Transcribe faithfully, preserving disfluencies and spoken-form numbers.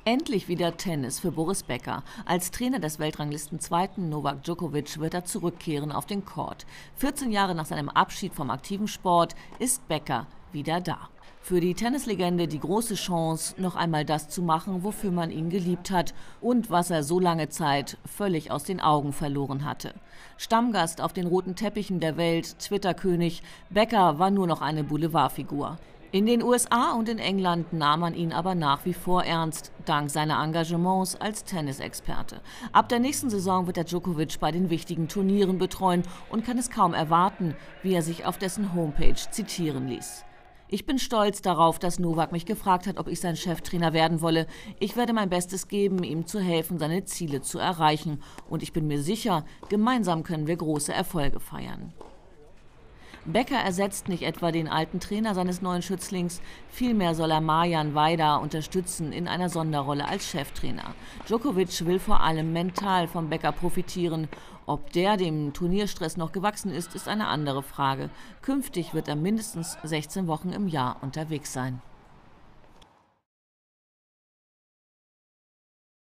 Endlich wieder Tennis für Boris Becker. Als Trainer des Weltranglistenzweiten Novak Djokovic wird er zurückkehren auf den Court. vierzehn Jahre nach seinem Abschied vom aktiven Sport ist Becker wieder da. Für die Tennislegende die große Chance, noch einmal das zu machen, wofür man ihn geliebt hat und was er so lange Zeit völlig aus den Augen verloren hatte. Stammgast auf den roten Teppichen der Welt, Twitter-König, Becker war nur noch eine Boulevardfigur. In den U S A und in England nahm man ihn aber nach wie vor ernst, dank seiner Engagements als Tennisexperte. Ab der nächsten Saison wird er Djokovic bei den wichtigen Turnieren betreuen und kann es kaum erwarten, wie er sich auf dessen Homepage zitieren ließ. Ich bin stolz darauf, dass Novak mich gefragt hat, ob ich sein Cheftrainer werden wolle. Ich werde mein Bestes geben, ihm zu helfen, seine Ziele zu erreichen. Und ich bin mir sicher, gemeinsam können wir große Erfolge feiern. Becker ersetzt nicht etwa den alten Trainer seines neuen Schützlings, vielmehr soll er Marjan Vaida unterstützen in einer Sonderrolle als Cheftrainer. Djokovic will vor allem mental vom Becker profitieren. Ob der dem Turnierstress noch gewachsen ist, ist eine andere Frage. Künftig wird er mindestens sechzehn Wochen im Jahr unterwegs sein.